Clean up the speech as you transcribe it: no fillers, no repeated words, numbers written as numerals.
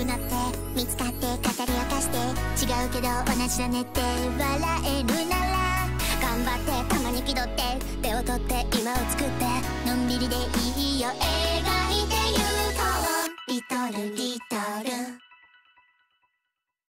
くなって見つかって語り明かして違うけど同じだねって笑えるなら頑張ってたまに気取って手を取って今を作ってのんびりでいいよ笑顔